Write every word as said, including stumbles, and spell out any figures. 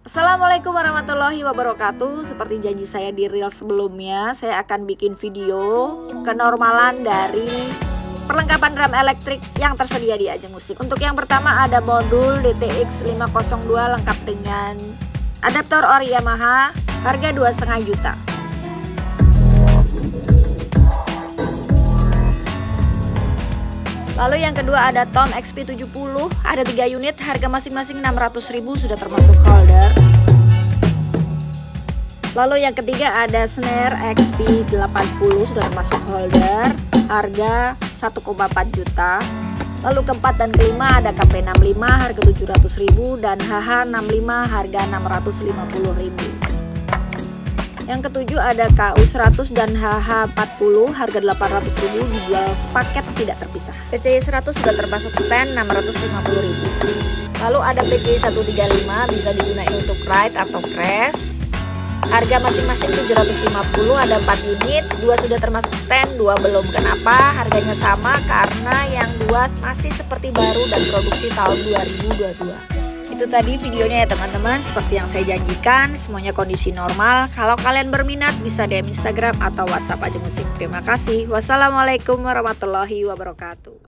Assalamualaikum warahmatullahi wabarakatuh. Seperti janji saya di reel sebelumnya, saya akan bikin video kenormalan dari perlengkapan drum elektrik yang tersedia di Ajeng Musik. Untuk yang pertama ada modul D T X lima nol dua lengkap dengan adaptor ori Yamaha, harga dua koma lima juta. Lalu yang kedua ada Tom X P tujuh puluh, ada tiga unit, harga masing-masing enam ratus ribu sudah termasuk holder. Lalu yang ketiga ada Snare X P delapan puluh sudah termasuk holder, harga satu koma empat juta. Lalu keempat dan kelima ada K P enam puluh lima harga tujuh ratus ribu dan H H enam puluh lima harga enam ratus lima puluh ribu. Yang ketujuh ada K U seratus dan H H empat puluh harga delapan ratus ribu dijual sepaket tidak terpisah. P C I seratus sudah termasuk stand enam ratus lima puluh ribu. Lalu ada P C I seratus tiga puluh lima bisa digunakan untuk ride atau crash. Harga masing-masing tujuh ratus lima puluh, ada empat unit, dua sudah termasuk stand, dua belum. Kenapa? Harganya sama karena yang dua masih seperti baru dan produksi tahun dua ribu dua puluh dua. Itu tadi videonya ya teman-teman, seperti yang saya janjikan, semuanya kondisi normal. Kalau kalian berminat bisa D M Instagram atau WhatsApp Ajeng Musik. Terima kasih. Wassalamualaikum warahmatullahi wabarakatuh.